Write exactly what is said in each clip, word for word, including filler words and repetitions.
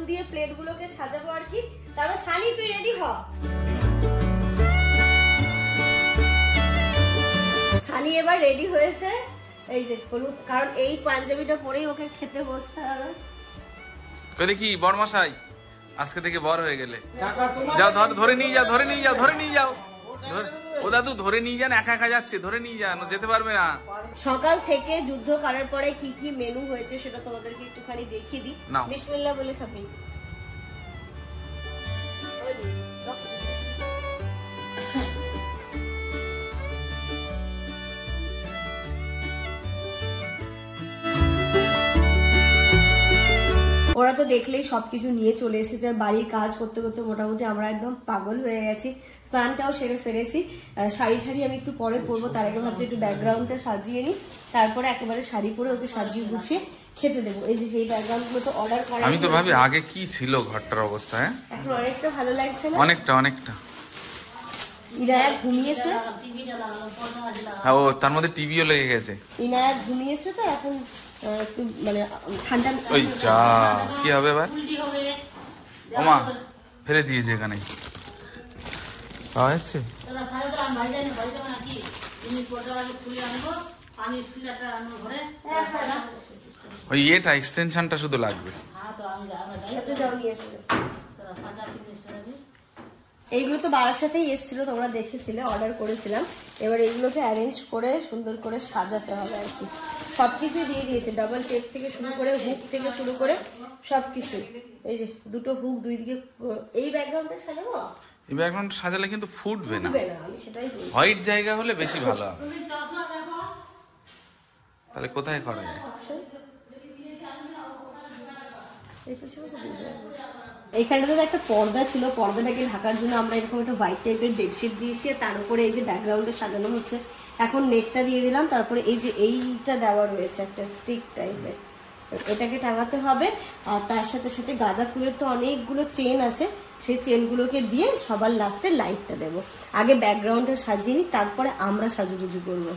দিয়ে প্লেটগুলোকে সাজাবো আর কি। তারপর শানি তুই রেডি হ। শানি এবার রেডি হয়েছে, এই যে হলুদ, কারণ এই পাঞ্জাবিটা পরেই ওকে খেতে বসতে হবে। কই দেখি বড়মশাই আজকে থেকে বড় হয়ে গেলে যাও, ধর ধরে নিয়ে যাও, ধরে নিয়ে যাও, ধরে নিয়ে যাও। ও দাদু ধরে নিয়ে যান, একা একা যাচ্ছে, ধরে নিয়ে যান, যেতে পারবে না। সকাল থেকে যুদ্ধ করার পরে কি কি মেনু হয়েছে সেটা তোমাদেরকে একটুখানি দেখিয়ে দিই। বিসমিল্লাহ বলে খাবি। ওরা তো দেখলেই সবকিছু নিয়ে চলে এসেছে, বাড়ির কাজ করতে করতে মোটামুটি আমরা একদম পাগল হয়ে গেছি। স্নানটাও সেরে ফেলেছি, শাড়ি ঠাড়ি আমি একটু পরে পরবো, তার আগে ভাবছি একটু ব্যাকগ্রাউন্ডটা সাজিয়ে নিই, তারপরে একেবারে শাড়ি পরে ওকে সাজিয়ে গুছিয়ে খেতে দেবো। এই যে এই ব্যাকগ্রাউন্ড গুলো তো অর্ডার করা। আমি তো ভাবি আগে কি ছিল ঘরটার অবস্থা, হ্যাঁ এখন অনেকটা ভালো লাগছে না? অনেকটা অনেকটা। ইনায়া ঘুমিয়েছে, হ্যাঁ ও তার মধ্যে টিভিও লেগে গেছে। ইনায়া ঘুমিয়েছে তো এখন একটু মানে ঠান্ডা। ওই যা কি হবে এবার? ওমা ফেলে দিয়েছে এখানে, পাওয়া যাচ্ছে। ওই এটা এক্সটেনশনটা শুধু লাগবে। এইগুলো তো বাড়ার সাথেই এসেছিল, তোমরা দেখেছিলে, অর্ডার করেছিলাম। এবার এইগুলোকে অ্যারেঞ্জ করে সুন্দর করে সাজাতে হবে আর কি। সবকিছু দিয়ে দিয়েছে, ডাবল টেপ থেকে শুরু করে হুক থেকে শুরু করে সবকিছু। এই যে দুটো হুক দুই দিকে। এই ব্যাকগ্রাউন্ডটা সাজাবো, এই ব্যাকগ্রাউন্ড সাজালে কিন্তু ফুটবে না, আমি সেটাই বলি। হোয়াইট জায়গা হলে বেশি ভালো হবে। তাহলে কোথায় করা যায়? এইখানটাতে একটা পর্দা ছিল, পর্দাটাকে ঢাকার জন্য আমরা এরকম একটা হোয়াইট টাইপের বেডশিট দিয়েছি, তার উপরে এই যে ব্যাকগ্রাউন্ডে সাজানো হচ্ছে। এখন নেটটা দিয়ে দিলাম, তারপরে এই যে এইটা দেওয়া রয়েছে একটা স্টিক টাইপের, এটাকে টাঙাতে হবে। আর তার সাথে সাথে গাঁদা ফুলের তো অনেকগুলো চেন আছে, সেই চেনগুলোকে দিয়ে সবার লাস্টে লাইটটা দেবো। আগে ব্যাকগ্রাউন্ডটা সাজিয়ে নিই, তারপরে আমরা সাজুগুজু করবো।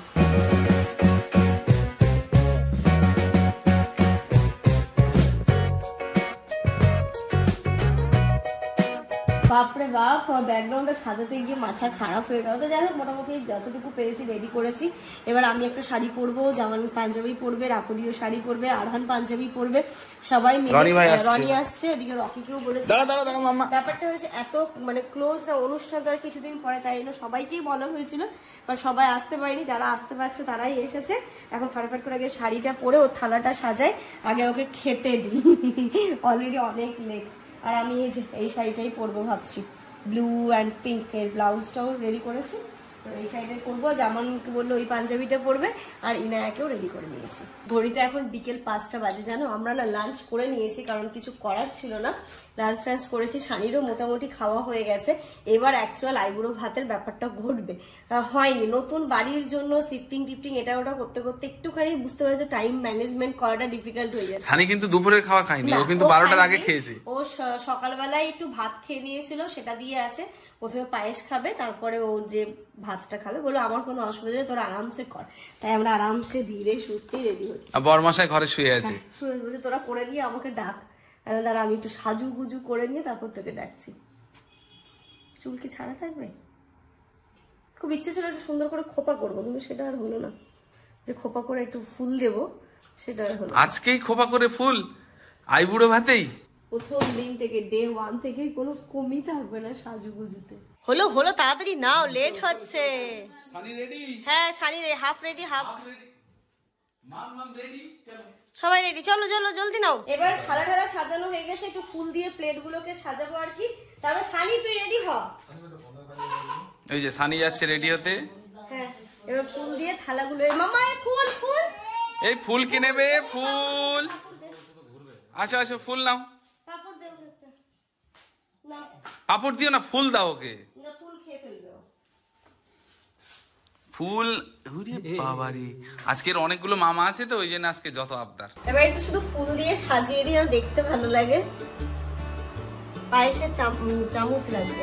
বাপরে বাপ, ব্যাকগ্রাউন্ডটা সাজাতে গিয়ে মাথা খারাপ হয়ে গেল। তো যাই হোক, মোটামুটি যতটুকু পেরেছি রেডি করেছি। এবার আমি একটা শাড়ি পরবো, জামান পাঞ্জাবি পরবে, রাপুদিও শাড়ি পরবে, আরহান পাঞ্জাবি পরবে, সবাই মিলে। রনি আসছে, ওদিকে রকিকেও বলেছে। ব্যাপারটা হয়েছে এত মানে ক্লোজ না অনুষ্ঠান, তার কিছুদিন পরে, তাই জন্য সবাইকেই বলা হয়েছিল, বা সবাই আসতে পারেনি। যারা আসতে পারছে তারাই এসেছে। এখন ফাটাফাট করে আগে শাড়িটা পরে ও থালাটা সাজাই, আগে ওকে খেতে দিই। অলরেডি অনেক লেট। আর আমি এই যে এই শাড়িটাই পরবো ভাবছি, ব্লু অ্যান্ড পিঙ্ক এর ব্লাউজটাও রেডি করেছি। তো এই শাড়িটাই পরবো, জামানকে বললো ওই পাঞ্জাবিটা পরবে, আর ইনায়াকেও রেডি করে নিয়েছি। ঘড়িতে এখন বিকেল পাঁচটা বাজে। জানো আমরা না লাঞ্চ করে নিয়েছি, কারণ কিছু করার ছিল না, লাঞ্চ টাঞ্চ করেছি। শানিরও মোটামুটি খাওয়া হয়ে গেছে। এবার অ্যাকচুয়াল আইবুড়ো ভাতের ব্যাপারটা ঘটবে, হয়নি। নতুন বাড়ির জন্য শিফটিং টিফটিং এটা ওটা করতে করতে একটুখানি বুঝতে পারছে টাইম ম্যানেজমেন্ট করাটা ডিফিকাল্ট হয়ে যাচ্ছে। শানি কিন্তু দুপুরের খাওয়া খায়নি, ও কিন্তু বারোটার আগে খেয়েছে। ও সকালবেলায় একটু ভাত খেয়ে নিয়েছিল, সেটা দিয়ে আছে। প্রথমে পায়েস খাবে, তারপরে ও যে ভাতটা খাবে। বলো আমার কোনো অসুবিধা নেই, তোরা আরামসে কর। তাই আমরা আরামসে ধীরে সুস্থে রেডি হচ্ছি। বরমশাই ঘরে শুয়ে আছে, বলছে তোরা করে নিয়ে আমাকে ডাক। দাঁড়া আমি একটু সাজু গুজু করে নিয়ে তারপর তোকে ডাকছি। চুল কি ছাড়া থাকবে? খুব ইচ্ছে ছিল একটু সুন্দর করে খোপা করবো, কিন্তু সেটা আর হলো না। যে খোপা করে একটু ফুল দেবো, সেটা আর হলো। আজকেই খোপা করে ফুল আইবুড়ো ভাতেই? প্রথম দিন থেকে, ডে ওয়ান থেকে কোনো কমই থাকবে না সাজু গুজুতে। হলো হলো তাড়াতাড়ি নাও, লেট হচ্ছে। হ্যাঁ শানি হাফ রেডি, হাফ সবাই রেডি। চলো চলো জলদি নাও। এবার থালা ঠালা সাজানো হয়ে গেছে, একটু ফুল দিয়ে প্লেট গুলোকে সাজাবো আর কি। তারপর শানি তুই রেডি হ। এই যে শানি যাচ্ছে রেডি হতে। হ্যাঁ এবার ফুল দিয়ে থালাগুলো, মামা এই ফুল ফুল, এই ফুল কি নেবে? ফুল আচ্ছা আচ্ছা ফুল নাও। পাপড় দাও একটা। না পাপড় দিও না, ফুল দাও ওকে। না ফুল খেয়ে ফেলবে। ফুল ওরে বাবারে, আজকের অনেকগুলো মামা আছে তো ওই জন্য আজকে যত আবদার। এবার একটু শুধু ফুল দিয়ে সাজিয়ে দিও, দেখতে ভালো লাগে। পায়েসে চামচ লাগবে।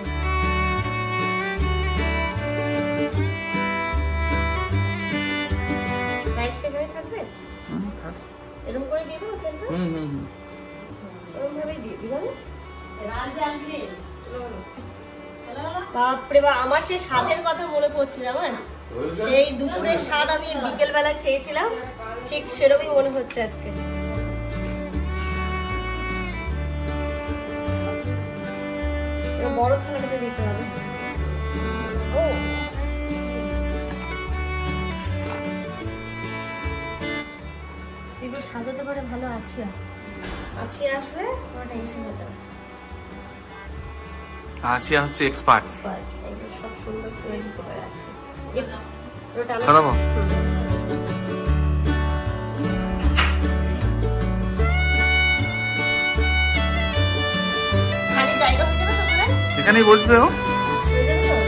পায়েসটা এখানে থাকবে, এরকম করে দিয়ে দেবো চেনটা। হুম হুম হুম, এরকম ভাবে দিয়ে দিই বাপরে বা, আমার সেই স্বাদের কথা মনে পড়ছে জানেন, সেই দুপুরের স্বাদ আমি বিকেল বেলা খেয়েছিলাম, ঠিক সেরকমই মনে হচ্ছে আজকে। বড় থালাটাতে দিতে হবে। ও এগুলো সাজাতে পারে ভালো। আছে আছে আসলে কোনো টেনশন হতে হবে। আসিয়া হচ্ছে এক্সপার্ট। এগুলো সব সুন্দর করে দিতে পারে। আছে ছড়াবো। ছানি জায়গা হয়ে যাবে তো ওখানে? এখানেই বসবে ও। হয়ে যাবে তো?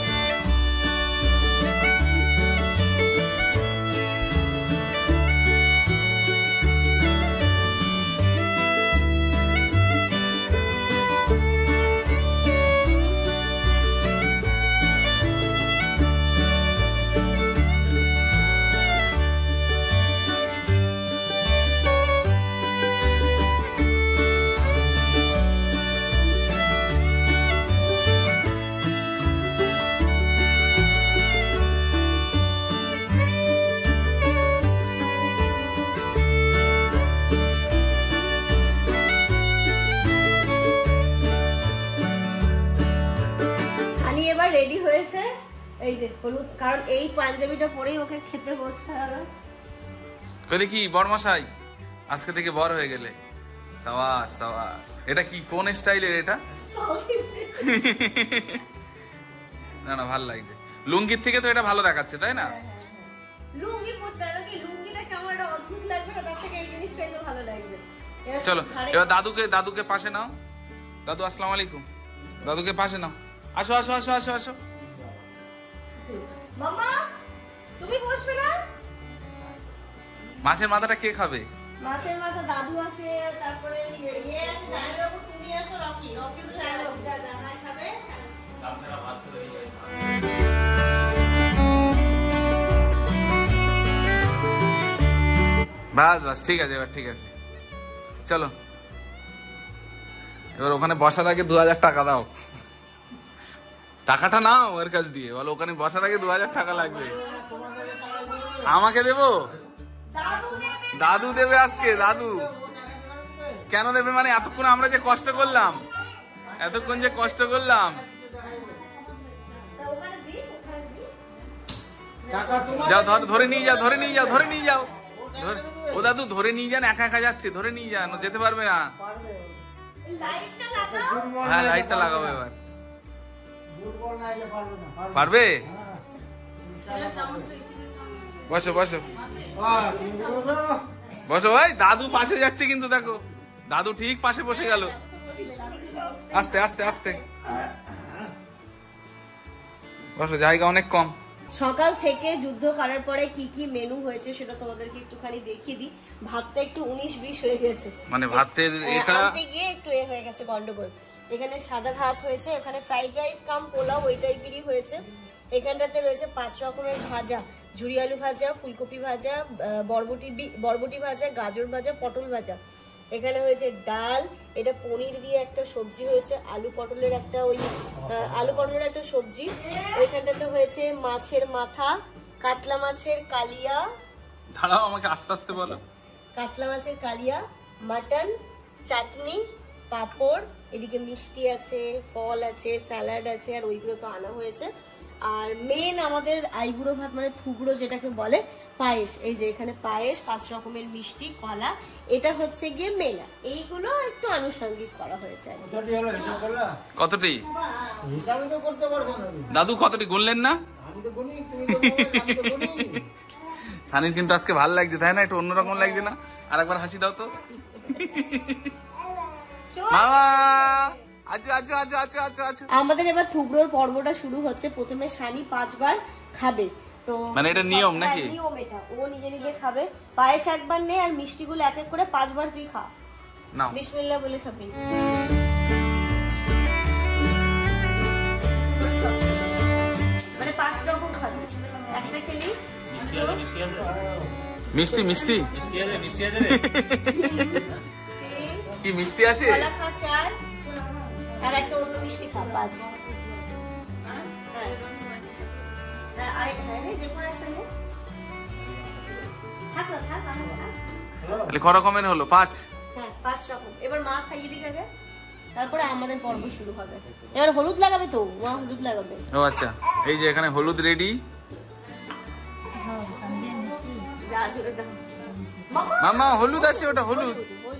রেডি হয়েছে এই যে হলুদ, কারণ এই পাঞ্জাবিটা পরেই ওকে খেতে বসতে হবে। কই দেখি বড়মশাই, আজকে থেকে বড় হয়ে গেলে। সাবাস সাবাস। এটা কি কোন স্টাইলের এটা? না না ভালো লাগছে, লুঙ্গির থেকে তো এটা ভালো দেখাচ্ছে তাই না? লুঙ্গি পরতে হবে কি, লুঙ্গিটা কেমন একটা অদ্ভুত লাগবে না, তার থেকে এই জিনিসটাই তো ভালো লাগবে। চলো এবার দাদুকে দাদুকে পাশে নাও। দাদু আসসালামু আলাইকুম। দাদুকে পাশে নাও। আসো আসো আসো আসো আসো। মামা তুমি বসবে না? মাছের মাথাটা কে খাবে? মাছের মাথা দাদু আছে, তারপরে ইয়ে আছে জামাইবাবু, তুমি আছো, রকি রকি তো জামাইবাবু জামাই খাবে। আপনারা ভাত করে বাস বাস ঠিক আছে, এবার ঠিক আছে চলো। এবার ওখানে বসার আগে দু হাজার টাকা দাও। টাকাটা নাও ওর কাছ দিয়ে, বলো ওখানে বসার আগে দু হাজার টাকা লাগবে। আমাকে দেবো? দাদু দেবে আজকে। দাদু কেন দেবে মানে, এতক্ষণ আমরা যে কষ্ট করলাম, এতক্ষণ যে কষ্ট করলাম। যাও ধর ধরে নিয়ে যাও, ধরে নিয়ে যাও, ধরে নিয়ে যাও। ও দাদু ধরে নিয়ে যান, একা একা যাচ্ছে, ধরে নিয়ে যান, যেতে পারবে না। হ্যাঁ লাইটটা লাগাবো এবার। পারবে? বসো বসো বসো ভাই। দাদু পাশে যাচ্ছে কিন্তু দেখো, দাদু ঠিক পাশে বসে গেল। আস্তে আস্তে আস্তে বসো, জায়গা অনেক কম। সকাল থেকে যুদ্ধ করার পরে কি কি মেনু হয়েছে সেটা তোমাদেরকে একটুখানি দেখিয়ে দিই। ভাতটা একটু উনিশ বিশ হয়ে গেছে, মানে ভাতের এটা আনতে গিয়ে একটু এ হয়ে গেছে গন্ডগোল। এখানে সাদা ভাত হয়েছে, এখানে ফ্রাইড রাইস কাম পোলাও ওই টাইপেরই হয়েছে। এখানটাতে রয়েছে পাঁচ রকমের ভাজা, ঝুরি আলু ভাজা, ফুলকপি ভাজা, বরবটি বরবটি ভাজা, গাজর ভাজা, পটল ভাজা। এখানে হয়েছে ডাল, এটা পনির দিয়ে একটা সবজি হয়েছে, আলু পটলের একটা ওই আলু পটলের একটা সবজি। ওইখানটাতে হয়েছে মাছের মাথা, কাতলা মাছের কালিয়া। দাঁড়াও আমাকে আস্তে আস্তে বলো। কাতলা মাছের কালিয়া, মাটন, চাটনি, পাঁপড়, এদিকে মিষ্টি আছে, ফল আছে, স্যালাড আছে, আর ওইগুলো তো আনা হয়েছে। আর মেন আমাদের আইবুড়ো ভাত মানে থুবড়ো যেটাকে বলে, পায়েস। এই যে এখানে পায়েস, পাঁচ রকমের মিষ্টি, কলা, এটা হচ্ছে গিয়ে মেন। এইগুলো একটু আনুষঙ্গিক করা হয়েছে। কতটি দাদু কতটি গুনলেন না? সানির কিন্তু আজকে ভালো লাগছে তাই না? একটু অন্যরকম লাগছে না? আর একবার হাসি দাও তো। মামা আচ্ছা আচ্ছা আচ্ছা আচ্ছা আচ্ছা আচ্ছা। আমাদের এবার থুবড়োর পর্বটা শুরু হচ্ছে। প্রথমে সানি পাঁচবার খাবে, তো মানে এটা নিয়ম নাকি? নিয়ম এটা, ও নিজে নিজে খাবে। পায়েস একবার নে, আর মিষ্টিগুলো এক এক করে পাঁচবার তুই খা। নাও বিসমিল্লাহ বলে খাবি। মানে পাঁচ রকম খাবি, একটা খেলি মিষ্টি মিষ্টি মিষ্টি আছে মিষ্টি আছে কি মিষ্টি আছে? কলা খা চার, আর একটা অন্য মিষ্টি খা পাঁচ। হ্যাঁ হ্যাঁ আরে হ্যাঁ যে কোনো একটা নে। থাক না থাক আর থাক। তাহলে ক রকমের হলো? পাঁচ। হ্যাঁ পাঁচ রকম। এবার মা খাইয়ে দিক আগে, তারপরে আমাদের পর্ব শুরু হবে। এবার হলুদ লাগাবে তো, মা হলুদ লাগাবে। ও আচ্ছা, এই যে এখানে হলুদ রেডি। যা ধরে দাও মামা হলুদ আছে, ওটা হলুদ।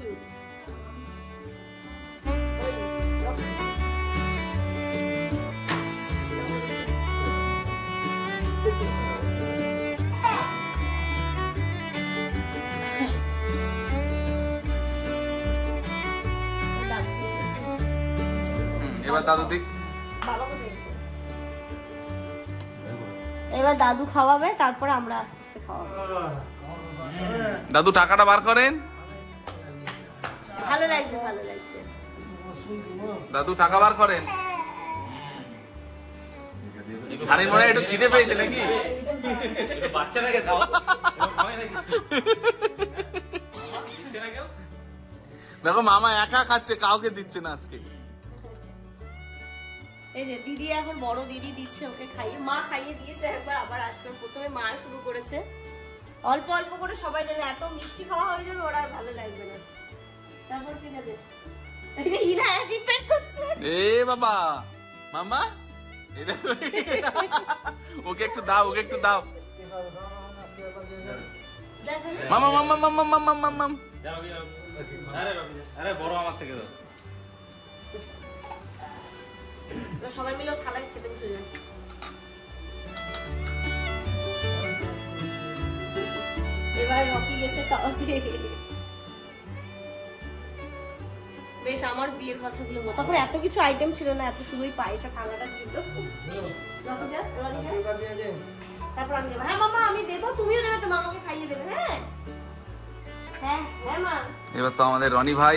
এবার দাদু দিক। এবার দাদু খাওয়াবে, তারপরে আমরা আস্তে আস্তে খাওয়াবো। দাদু টাকাটা বার করেন। ভালো লাগছে ভালো লাগছে। দাদু টাকা বার করেন। সানি মনে হয় একটু খিদে পেয়েছে নাকি? বাচ্চাটাকে দাও। দেখো মামা একা খাচ্ছে, কাউকে দিচ্ছে না আজকে। এই যে দিদি এখন বড় দিদি দিচ্ছে ওকে খাইয়ে, মা খাইয়ে দিয়েছে একবার, আবার আসছে। প্রথমে মা শুরু করেছে, অল্প অল্প করে সবাই দিলে এত মিষ্টি খাওয়া হয়ে যাবে ওরা আর ভালো লাগবে না। তারপর কি যাবে? এই যে হিনা আজিব পেট করছে। এ বাবা মামা এই দেখো, ওকে একটু দাও, ওকে একটু দাও। মামা মামা মামা মামা মামা। আরে বড় আমার থেকে দাও। সবাই মিলে থালায় খেতে বসে যায়। এবার রকি গেছে খাওয়াতে। বেশ আমার বিয়ের কথাগুলো মতো, তখন এত কিছু আইটেম ছিল না, এত শুধুই পায়েসা খানাটা ছিল। রকি যা, রকি যা। তারপর আমি যাবো। হ্যাঁ মামা আমি দেবো, তুমিও দেবে, তো মামাকে খাইয়ে দেবে। হ্যাঁ হ্যাঁ হ্যাঁ মা। এবার তো আমাদের রনি ভাই।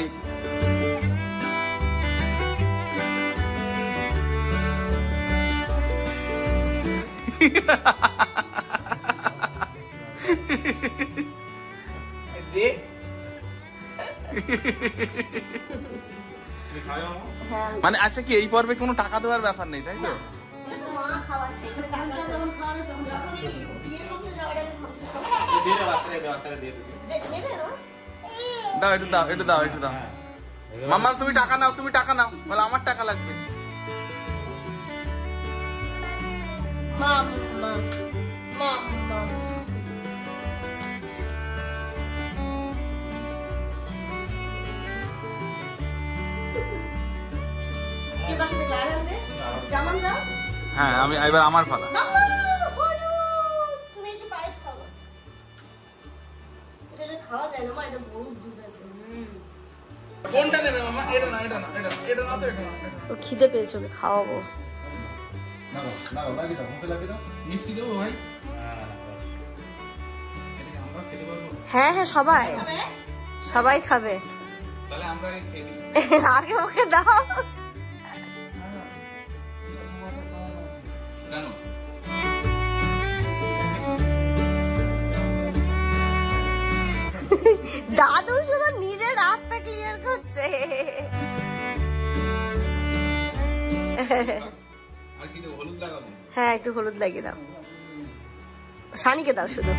মানে আচ্ছা কি এই পর্বে কোনো টাকা দেওয়ার ব্যাপার নেই, তাই তো? মা খাওয়াচ্ছে। বিয়ে করতে যাওয়ার আগে খাচ্ছে। নেবে না? দাও একটু দাও, একটু দাও, একটু দাও। মামা তুমি টাকা নাও, তুমি টাকা নাও। বলে আমার টাকা লাগবে। মাম্মা মাম্মা কি বাকি থেকে আর হবে? জামান দাও। হ্যাঁ আমি এবার আমার পালা। মাম্মা হলুদ, তুমি একটু পায়েস খাও। এটা খাওয়া যায় না মা, এটা গরুর দুধ আছে। কোনটা নেবে মামা? এটা না, এটা না, এটা না, এটা না তো, এটা না। ও খিদে পেয়েছে, ওকে খাওয়াবো। মিষ্টি দেবো ভাই? আমরা খেতে পারবো? হ্যাঁ হ্যাঁ সবাই সবাই খাবে। তাহলে আমরা খেয়ে নিই। আগে ওকে দাও। কেন? দাদু শুধু নিজের রাস্তা ক্লিয়ার করছে। আর কি দেবো? হলুদ লাগাবো? হ্যাঁ একটু হলুদ লাগিয়ে দাও, সানিকে দাও শুধু।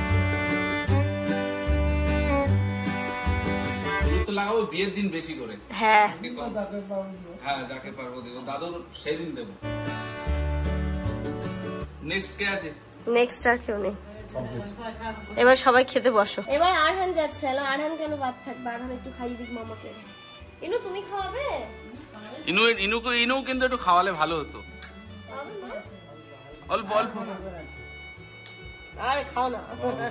হলুদ তো লাগাবো বিয়ের দিন বেশি করে। হ্যাঁ আজকে কম। হ্যাঁ যাকে পারবো দেবো, দাদুর সেই দিন দেবো। নেক্সট কে আছে? নেক্সট আর কেউ নেই। এবার সবাই খেতে বসো। এবার আরহান যাচ্ছে। হ্যালো আরহান কেন বাদ থাকবে? আরহান একটু খাইয়ে দিক মামাকে। ইনু তুমি খাওয়াবে? ইনু ইনুকে ইনু কিন্তু একটু খাওয়ালে ভালো হতো। অল্প অল্প। আরে খাও না,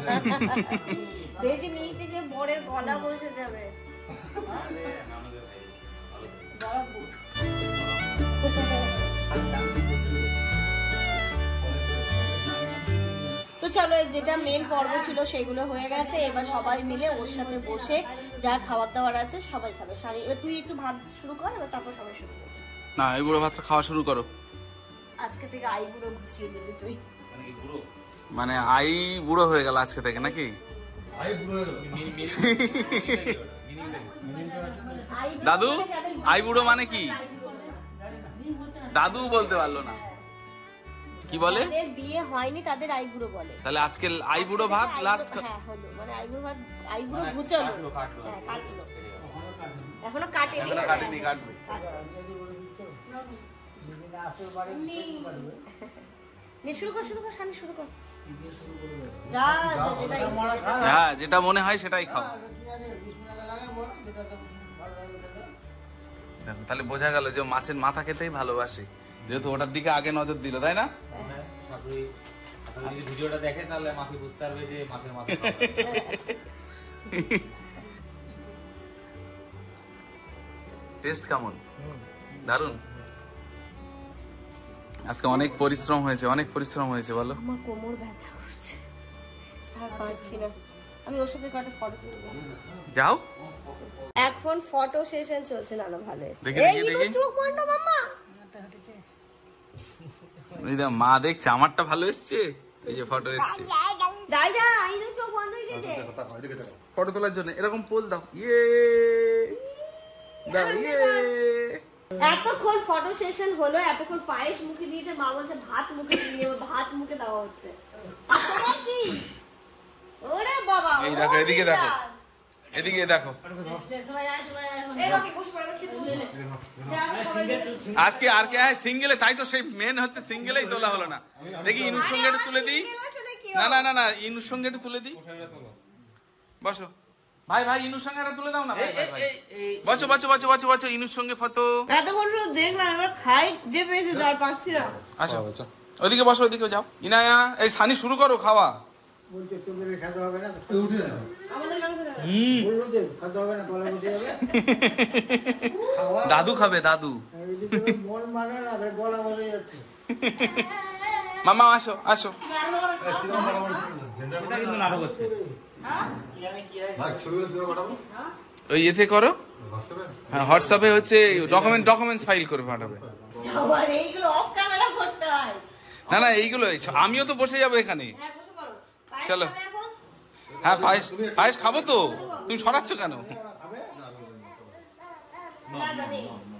বেশি মিষ্টি দিয়ে বরের গলা বসে যাবে। তো চলো যেটা মেন পর্ব ছিল সেগুলো হয়ে গেছে। এবার সবাই মিলে ওর সাথে বসে যা খাবার দাবার আছে সবাই খাবে। সারি এবার তুই একটু ভাত শুরু কর, এবার তারপর সবাই শুরু করবে। না এই বুড়ো ভাতটা খাওয়া শুরু করো। আজকে থেকে আই বুড়ো ঘুষিয়ে দিলি তুই। মানে আই বুড়ো হয়ে গেল আজকে থেকে নাকি? আই বুড়ো হয়ে গেল। আইবুড়ো দাদু বলে যাদের আইবুড়ো মানে কি? আইবুড়ো। দাদু বলতে পারলো না, কি বলে? যাদের বিয়ে হয়নি তাদের আইবুড়ো বলে। তাহলে আজকে আইবুড়ো ভাত আজকে লাস্ট। আইবুড়ো- হ্যাঁ হলো, মানে আইবুড়ো ভাত, আইবুড়ো ঘুচালো। কাটলো, কাটলো। হ্যাঁ, কাটলো। এখনো কাটেনি। এখনো কাটেনি, কাটবে। নে, শুরু কর, শুরু কর, শানি শুরু কর। যা, যা, যেটা ইচ্ছা। হ্যাঁ, যেটা মনে হয় সেটাই খাও। দেখো, তাহলে বোঝা গেল যে ও মাছের মাথা খেতেই ভালোবাসে, যেহেতু ওটার দিকে আগে নজর দিল, তাই না? শাশুড়ি শাশুড়ি যদি ভিডিওটা দেখে তাহলে মাকে বুঝতে পারবে যে মাছের মাথা টেস্ট কেমন? দারুন। আজকে অনেক পরিশ্রম হয়েছে, অনেক পরিশ্রম হয়েছে, বলো। আমার কোমর ব্যথা করছে, আর পারছি না। আমি ওর সাথে কটা ফটো তুলবো। যাও। এখন ফটো সেশন চলছে। না না, ভালো এসেছে। দেখি, এই দেখি, ইনু দেখি। চোখ বন্ধ মাম্মা। এই দেখ, মা দেখছে আমারটা ভালো এসছে, এই যে ফটো এসছে দাই দা, ইনু চোখ বন্ধ হয়ে গেছে। ফটো তোলার জন্য। এরকম পোজ দাও, ইয়ে দাও, ইয়ে। এতক্ষণ ফটো সেশন হলো, এতক্ষণ পায়েস মুখে দিয়েছে, মা বলছে ভাত মুখে দিয়ে দেবো, ভাত মুখে দেওয়া হচ্ছে। আর তোমার কি? ওরে বাবা, এই দেখো, ও এদিকে দেখো, বিন্দাস। এদিকে দেখো। এই রকি, বসে পড়ো, খেতে বসে নে। যা, সবাই মিলে- আজকে আর কে সিঙ্গেলে, তাই তো সেই মেন হচ্ছে সিঙ্গেলেই তোলা হলো না। দেখি ইনুর সঙ্গে একটু তুলে দিই। single আছে নাকি ও? না না না না, ইনুর সঙ্গে একটু তুলে দিই। বসো ভাই, ভাই ইনুর সঙ্গে একটা তুলে দাও না, ভাই ভাই ভাই। বসো বসো বসো বসো বসো, ইনুর সঙ্গে ফটো। এতক্ষণ শুধু দেখলাম, এবার খাই যে পেয়েছে, আর পাচ্ছি না। আসো, ওদিকে বসো, ওদিকে যাও। ইনায়া, এই সানি শুরু করো খাওয়া। আমাদের গান কোথায়? দাদু খাবে, দাদু। মামা আসো আসো। এটা কিন্তু নাটক হচ্ছে। ওই এতে করো, হ্যাঁ হোয়াটসঅ্যাপে হচ্ছে ডকুমেন্ট ডকুমেন্টস ফাইল করে পাঠাবে। যাবার এইগুলো অফ ক্যামেরা করতে হয়। না না, এইগুলো আমিও তো বসে যাবো এখানে। হ্যাঁ, বসে পড়ো। পায়েস চলো। খাবে এখন? হ্যাঁ পায়েস, পায়েস খাবো তো। তুমি সরাচ্ছ কেন? না, না, নেই।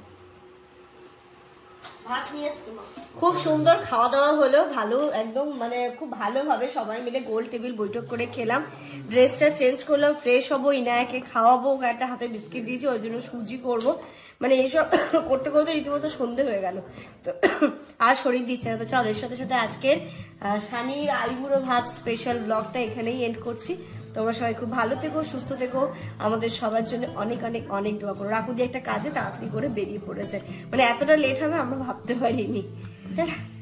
ভাত নিয়ে এসছি মা। খুব সুন্দর খাওয়া দাওয়া হলো, ভালো একদম, মানে খুব ভালোভাবে সবাই মিলে গোল টেবিল বৈঠক করে খেলাম। ড্রেসটা চেঞ্জ করলাম, ফ্রেশ হবো, ইনায়াকে খাওয়াবো, ওকে একটা হাতে বিস্কিট দিয়েছি, ওর জন্য সুজি করবো। মানে এইসব করতে করতে রীতিমতো সন্ধে হয়ে গেল, তো আর শরীর দিচ্ছে না। তো চলো, এর সাথে সাথে আজকের আহ, শানির আইবুড়ো ভাত স্পেশাল ব্লগটা এখানেই এন্ড করছি। তোমরা সবাই খুব ভালো থেকো, সুস্থ থেকো, আমাদের সবার জন্য অনেক অনেক অনেক দোয়া করো। রাকুদি একটা কাজে তাড়াতাড়ি করে বেরিয়ে পড়েছে, মানে এতটা লেট হবে আমরা ভাবতে পারিনি।